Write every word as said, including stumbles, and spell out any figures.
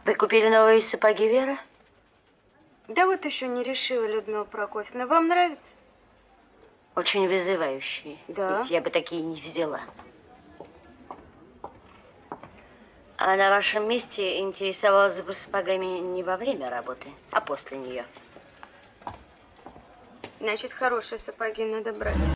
Вы купили новые сапоги, Вера? Да вот еще не решила, Людмила Прокофьевна. Вам нравится? Очень вызывающие. Да. Я бы такие не взяла. А на вашем месте интересовалась бы сапогами не во время работы, а после нее. Значит, хорошие сапоги надо брать.